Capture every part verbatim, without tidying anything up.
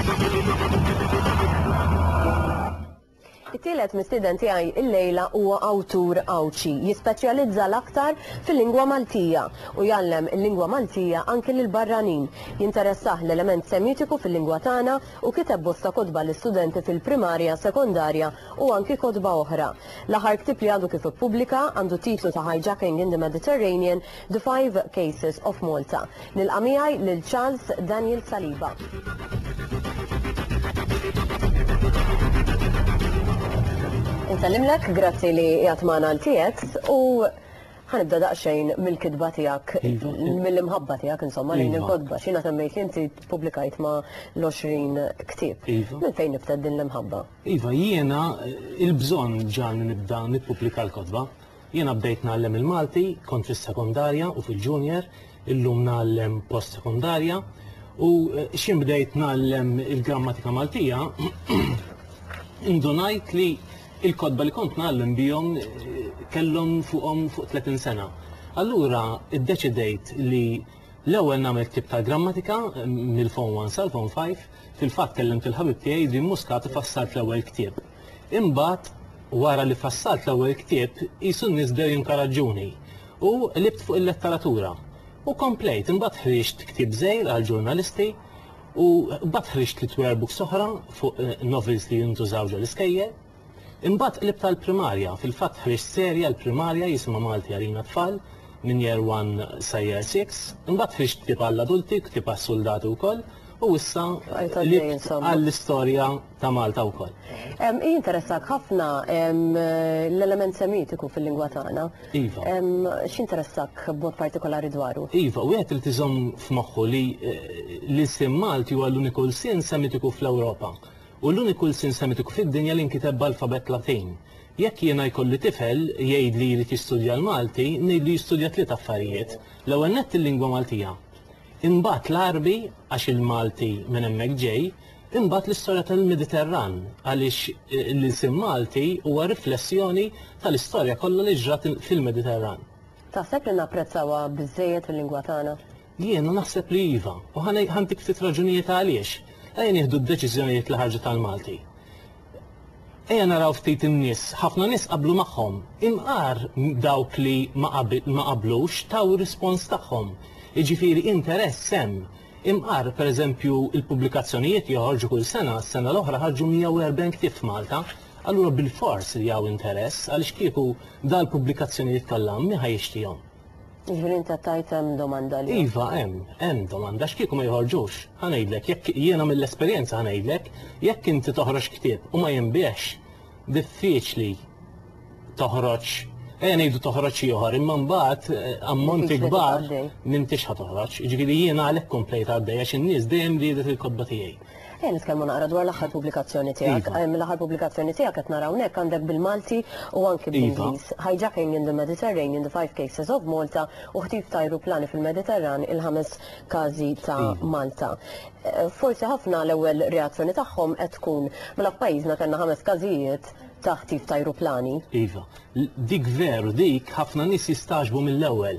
It-tielet mistieden tiegħi illejla huwa awtur awċi, jispeċjalizza l-aktar fil-lingwa Maltija u jgħallem il-lingwa Maltija anke lil barranin. Jinteressaħ l-element semitiku fil-lingwa tagħna u kiteb bosta kotba l-istudenti fil-primarja, sekondarja u anki kotba oħra. L-aħħar ktib li għadu kif ippubblika għandu titlu ta' Hijacking in the Mediterranean: The Five Cases of Malta. Nilqa' miegħi lil Charles Daniel Saliba. Nsellimlek, grazzi li jgħatmana l-T X u ħanibda daqsxejn mill-kidba tiegħek, mill-imħabba tiegħek insomma li l-kodba xina semmejt li inti publikajt ma l-għoxrin ktieb. Minn fejn nibda din l-imħabba? Iva, jiena il-bżonn ġan nibda nippubblika l-kodba. Jiena bdejt nagħllem il-Malti, kont fis-sekondarja u fil-junior, illum nagħllem post-sekondarja u xien bdejt nagħllem il-grammatika Maltija indunajt li il-kodba li kont nagħllem bihom kellhom fuqhom fuq tletin sena. Allura iddeċidejt li l-ewwel nagħmel ktib tal-grammatika mill-Form one sal-Form five, fil-fatt kellimt il-ħabib tiegħi Edwin Muscat fassalt l-ewwel ktieb. Imbagħad wara li fassalt l-ewwel ktieb qisu n-nies bdew jinkoraġġuni u libt fuq il-letteratura. U komplejt, imbagħad ħriġt ktieb żgħir għall-ġurnalisti u mbagħad ħriġt li twerbooks oħra fuq novels li jintużaw ġol iskejjel. Imbagħad qlibt tal-primarja, fil-fatt ħriġt serja l-primarja jisimha Malti għalina tfal minn year one sa year six, imbagħad ħriġt ktieb għall-adulti, ktieb għas-soldati wkoll u issa għall-istorja ta' Malta wkoll. Jinteressak ħafna l-element semitiku fil-lingwa tagħna. Iva. X'interessak b'mod partikolari dwaru? Iva, wieħed li tiżomm f'moħħu li l-isem Malti huwa l-uniku sin semitiku fl-Ewropa. U l-uniku sin semitiku fid-dinja li nkiteb b'alfabet Latin. Jekk jiena jkolli tifel jgħid li jrid jistudja l-Malti, ngħid li jistudja tliet affarijiet. L-ewwel nett il-lingwa Maltija. Imbagħad l-Arbi għax il-Malti minn hemmhekk ġej, imbagħad l-istorja tal-Mediterran għaliex l-isem Malti huwa riflessjoni tal-istorja kollha li ġrat fil-Mediterran. Taħseb li napprezzawha biżżejjed fil-lingwa tagħna? Jiena naħseb li iva, u ħantik ftit raġunijiet għaliex. Ejja nieħdu d-deċiżjonijiet li ħarġu tal-Malti. Ejja naraw ftit in-nies, ħafna nies qablu magħhom, imqar dawk li ma qablux taw rispons tagħhom. Jiġifieri interess hemm. Imqar pereżempju il-pubblikazzjonijiet joħorġu kull sena, s-sena l-oħra ħarġu mija u erbgħin ktieb f'Malta, allura bil-fors li hawn interess għaliex kieku dal-pubblikazzjonijiet kollha min ħajjixtihom. Jiġifieri inti tajt hemm domanda li. Iva, hemm, hemm domanda x'kieku ma jħorġux. Ħanejdlek, jekk jiena mill-esperjenza ħanejdlek, jekk inti toħroġ ktieb u ma jinbiex, diffiċli toħroġ, ejja ngħidu toħroġ xi ieħor, imma mbagħad ammonti kbar m'intix ħatoħroġ. Jiġifieri jiena għalhekk komplejt għaddej għax in-nies dejjem riedet il-kodba tiegħi. Ejja nitkellmu naqra dwar l-aħħar pubblikazzjoni tiegħek. L-aħħar pubblikazzjoni tiegħek qed naraw hekk għandek bil-Malti u anke bl-Ingliż. Hijacking in the Mediterranean: The Five Cases of Malta u ħtif ta' ajruplani fil-Mediterran il-ħames każi ta' Malta. Forsi ħafna l-ewwel reazzjoni tagħhom qed tkun mela f'pajjiżna kellna ħames każijiet ta' ħtif ta' ajruplani. Iva, dik veru dik ħafna nies jistaġbu mill-ewwel.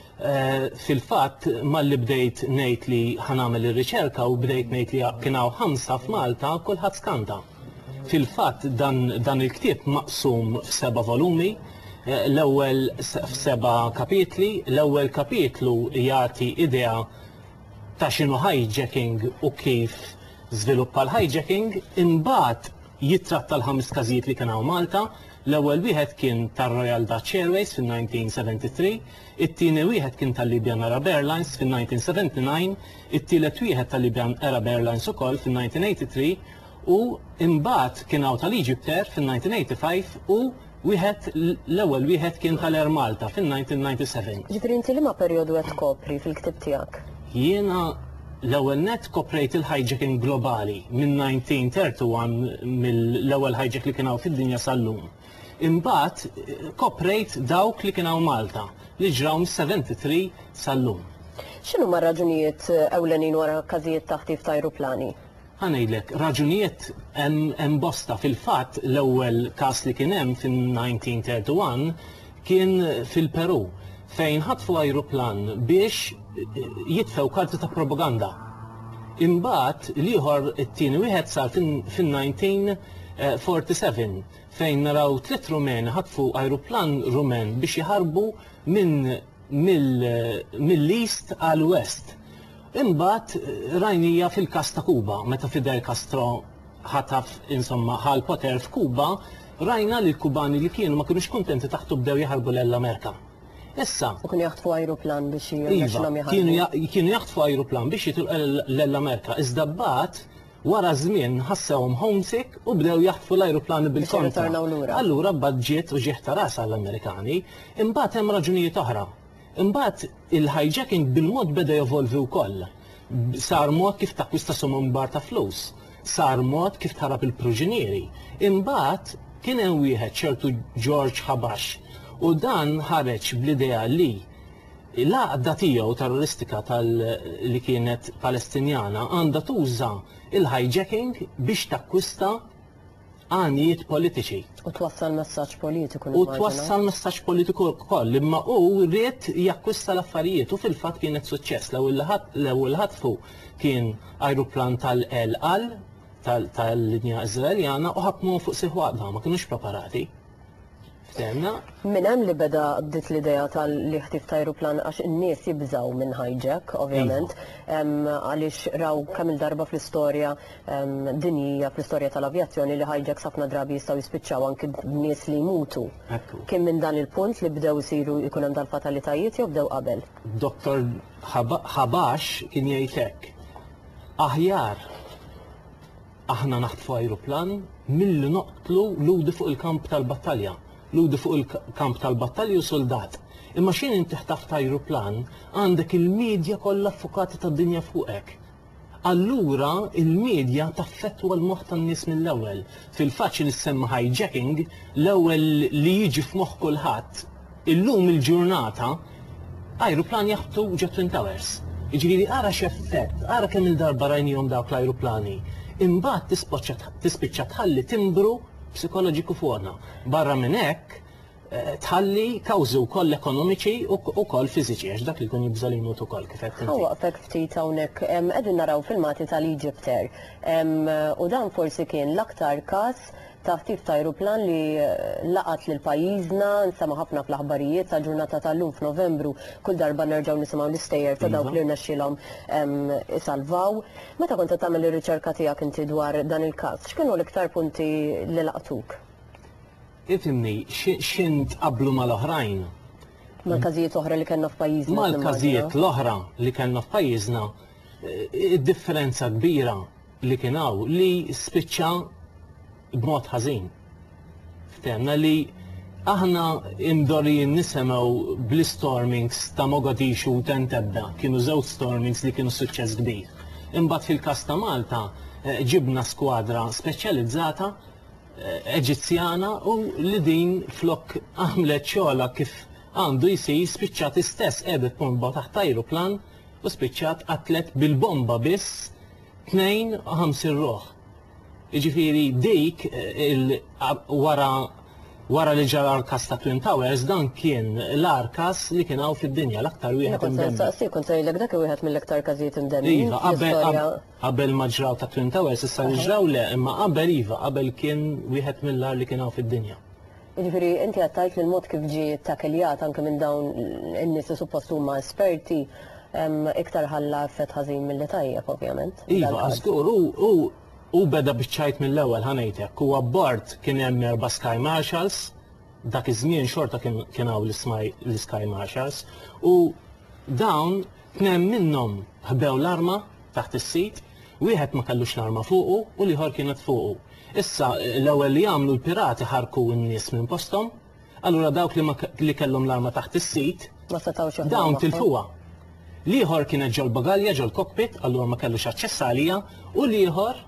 Fil-fatt malli bdejt ngħid li ħanamel ir-riċerka u bdejt ngħid li kien hawn ħamsa f'Malta kulħadd skanta. Fil-fatt dan il-ktieb maqsum f'seba' volumi, l-ewwel f'seba' kapitli, l-ewwel kapitlu jagħti idea ta' x'inhu hijacking u kif żviluppa l-hijacking, imbagħad jitratta l-ħames każijiet li kien hawn Malta. L-ewwel wieħed kien tar-Royal Dutch Airways fin-nineteen seventy-three, it-tieni wieħed kien tal-Libyan Arab Airlines fin-nineteen seventy-nine, it-tielet wieħed tal-Libyan Arab Airlines ukoll fin-nineteen eighty-three u imbagħad kien hawn tal-Egyptair fin-nineteen eighty-five u wieħed l-ewwel wieħed kien tal-Air Malta fin-nineteen ninety-seven. Ġifieri inti liema perjodu qed tkopri fil-ktieb tiegħek? Jiena l-ewwel nett koprejt il-hijacking globali minn nineteen thirty-one mill-ewwel hijack li kien hawn fid-dinja sal-lum. Imbagħad koprejt dawk li kien hawn Malta li ġraw mis-seventy-three sal-lum. X'inhuma r-raġunijiet ewlenin wara każijiet ta' ħtif ta' ajruplani? Ħanejdlek, raġunijiet hemm bosta. Fil-fatt l-ewwel każ li kien hemm fin-nineteen thirty-one kien fil-Peru fejn ħatfu ajruplan biex jitfew karti ta' propaganda. Imbagħad l-ieħor it-tieni wieħed sar fin-nineteen forty-seven fejn naraw tliet Rumeni ħatfu ajruplan Rumen biex jaħarbu minn mill-East għal West. Imbagħad rajnija fil-każ ta' Kuba, meta Fidel Castro ħataf insomma ħal poter f'Kuba, rajna li l-Kubani li kienu ma kienux kontenti taħtu bdew jaħarbu l-Amerika. Issa. U kienu jaħtfu ajruplan biex jirnexxilhom jaħarbu. Kienu jaħtfu ajruplan biex jitilqu l-Amerika. Iżda mbagħad wara żmien ħassewhom homesick u bdew jaħtfu l-ajruplani bil-kontra. Allura budget u ġieħ ta' ras għall-Amerikani. Imbagħad hemm raġunijiet oħra. Imbagħad il-hijacking bil-mod beda jevolvi wkoll. Sar mod kif takkwista summa bar ta' flus. Sar mod kif tħarab il-proġinieri. Imbagħad kien hemm wieħed ċertu George Habash u dan ħareġ bl-idea li l-għaqda tiegħu terroristika li kienet Palestinjana għandha tuża il-hijacking biex takkwista għanijiet politiċi. U twassal messaġġ politiku. U twassal messaġġ politiku wkoll, imma hu rrid jakkwista l-affarijiet u fil-fatt kienet suċċess. L-ewwel ħatfu kien ajruplan tal-El Al tal-linja Iżraeljana u ħakmu fuq sieħ waħda, ma kinux preparati. Min hemm li beda bdiet l-idea tal-li ħtif ta' ajruplan għax in-nies jibżgħu minn hijack, ovvjament, għaliex raw kemm il-darba fl-istorja dinjija fl-istorja tal-avjazzjoni li hijacks ħafna drabi jistgħu jispiċċaw anke nies li jmutu. Kien minn dan il-punt li bdew isiru jkun hemm dal-fatalitajiet jew bdew qabel? Doktor Habash kien jgħid hekk. Aħjar aħna naħtfu ajruplan milli noqtlu ludi fuq il-kamp tal-battalja. Ludi fuq il-kamp tal-battalju soldat. Imma xin inti ħtaf ta' ajruplan għandek il-medja kollha affukati tad-dinja fuqek. Allura il-medja taffettwa l-moħħ tan-nies mill-ewwel. Fil-fatt xi nissemma hijacking l-ewwel li jiġi f'moħħ kulħadd illum il-ġurnata ajruplan jaħbtu ġo Twin Towers. Jiġifieri ara x'effett, ara kemm il-darba rajnihom dawk l-ajruplani. Imbagħad tispiċċa tħalli timbru psikoloġiku fuqna. Barra minn hekk tħalli kawżi wkoll ekonomiċi u wkoll fiżiċi għax dak li jkun jibżgħu li jmutu wkoll kif qed inti. Waqfek ftit hawnhekk qegħdin naraw filmati tal-Egypter u dan forsi kien l-aktar każ ta' ħtif ta' ajruplan li laqat lil pajjiżna, nsema ħafna fl-aħbarijiet ta' ġurnata tal-lum f'Novembru, kull darba nerġgħu nisimgħu l-istejjer ta' dawk li rnexxielhom isalvaw. Meta kont tagħmel ir-riċerka tiegħek inti dwar dan il-każ, x'kienu l-iktar punti li laqtuk? Ifhimni, x'int qablu mal-oħrajn? Mal-każijiet oħra li kellna f'pajjiżna. Mal-każijiet l-oħra li kellna f'pajjiżna, id-differenza kbira li kien hawn li spiċċa b'mod ħażin. Ftemna li aħna imdorrijin nisemgħu bl-stormings ta' Mogadishu u Entebbe kienu żewġ stormings li kienu suċċess kbir. Imbagħad fil-każ ta' Malta ġibna skwadra speċjalizzata Eġizzjana u li din flok għamlet xogħla kif għandu jsir spiċċat istess qiegħdet bomba taħt ajruplan u spiċċat qatlet bil-bomba biss tnejn u ħamsin ruħ. Jiġifieri dik wara wara li ġara l-kas ta' Twin Towers dan kien l-arkas li kien hawn fid-dinja l-aktar wieħed imdemmi. Si kont ngħidlek dak wieħed mill-aktar każijiet imdemmi. Iva, qabel ma ġraw ta' Twin Towers issa li ġraw le, imma qabel iva, qabel kien wieħed mill-ar li kien hawn fid-dinja. Jiġifieri inti għattajt li l-mod kif ġie takeljat anke minn dawn in-nies li suppost huma esperti iktar ħalla effett ħażin milli tajjeb ovvjament. Iva, żgur u beda biċċajt mill-ewwel ħanejtek, huwa bord kien hemm erba' Sky Marshals, dak iż-żmien xorta kien hawn l-Sky Marshals, u dawn tnejn minnhom ħbew l-arma taħt is-sit, wieħed ma kellux l-arma fuqu u l-ieħor kienet fuqu. Issa l-ewwel li jagħmlu l-pirati ħarku n-nies minn posthom, allura dawk li kellhom l-arma taħt is-sit dawn tilfuha. L-ieħor kienet ġol bagalja ġol cockpit, allura ma kellux aċċess għalija, u l-ieħor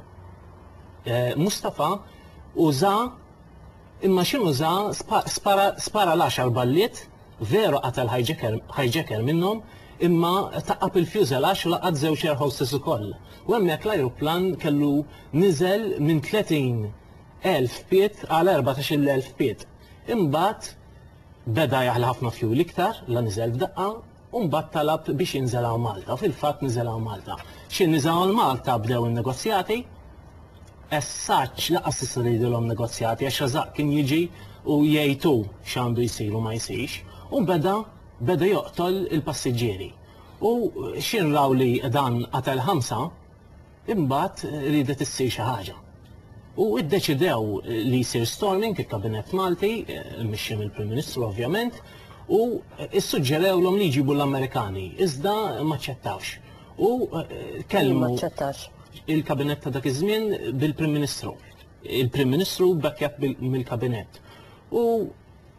Mustafa uża imma x'inhu uża spara l-għaxar balliet, veru qatel hijacker minnhom, imma taqqab il-fuselage u laqgħat żewġ air hostess ukoll. U hemmhekk l-ajruplan kellu niżel minn tletin elf pied għal erbatax-il elf pied. Imbagħad beda jaħla ħafna fjuwil iktar la niżel f'daqqa u mbagħad talab biex jinżel Malta. U fil-fatt niżel Malta. X'inniżaw l-Malta bdew in-negozjati, essaċ laqas issa jridulhom negozjati għax Razak kien jiġi u jgħidu x'għandu jsir u ma jsirx, u beda beda joqtol il-passiġġieri. U x'inraw li dan qatel ħamsa, imbagħad ridet issir xi ħaġa. U iddeċidew li jsir storming il-Kabinett Malti, mixxi mill-Prim Ministru ovvjament, u issuġġerewlhom li jġibu l-Amerikani, iżda ma ċċettawx. U kellmu il-Kabinett ta' dak iż-żmien bil-Prim Ministru. Il-Prim Ministru bekkjat mill-Kabinett. U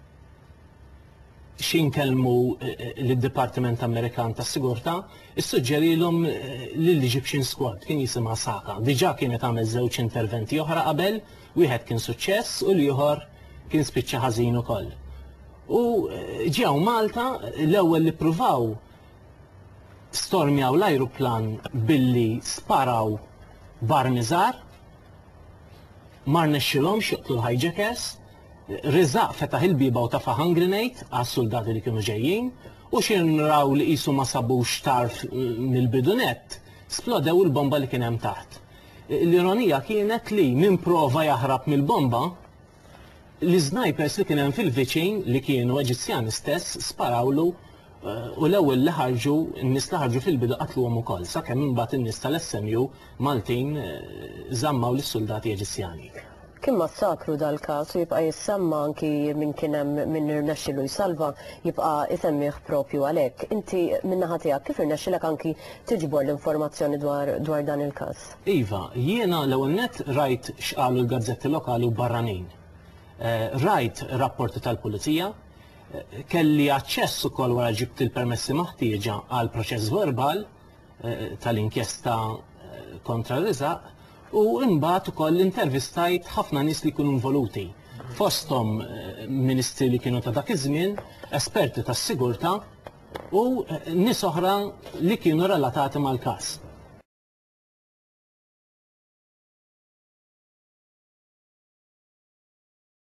xin kellmu l-Dipartiment Amerikan tas Sigurtà, issuġġerilhom l-Egyptian Squad, kien jisimha Saka. Diġà kienet għamel żewġ interventi oħra qabel, wieħed kien suċċess u l-ieħor kien spiċċa ħażin ukoll. U ġew Malta l-ewwel li pruvaw stormjaw l-ajruplan billi sparaw barniżar, ma rnexxilhomx joqtlu l-hijackers, Razak fetaħ il-biba u tafa' hand grenade għas-soldati li kienu ġejjin, u xinraw li qisu ma sabux tarf mill-bidunet, splodew il-bomba li kien hemm taħt. L-ironija kienet li min prova jaħrab mill-bomba, l-snipers li kien hemm fil-viċin li kienu Eġizzjani stess sparawlu u l-ewwel li ħarġu, n-nies li ħarġu fil-bidu qatluhom ukoll, sakemm imbagħad in-nies tal-S M U Maltin żammaw lis-soldati Eġizzjani. Kien massakru dal-każ u jibqa' jissemma anki minn kien hemm min irnexxielu jsalva jibqa' isemmih propju għalhekk. Inti min-naħa tiegħek kif irnexxilek anki tiġbor l-informazzjoni dwar dwar dan il-każ? Iva, jiena l-ewwel nett rajt x'qalu l-gazzetti lokali u barranin. Rajt rapporti tal-Pulizija, kelli aċċess ukoll wara ġibt il-permessi maħtieġa għal proċess verbal tal-inkjesta kontra Razak, u imbagħad ukoll intervistajt ħafna nies li kienu involuti. Fosthom ministri li kienu ta' dak iż-żmien, esperti tas-sigurtà u nies oħra li kienu relatati mal-każ.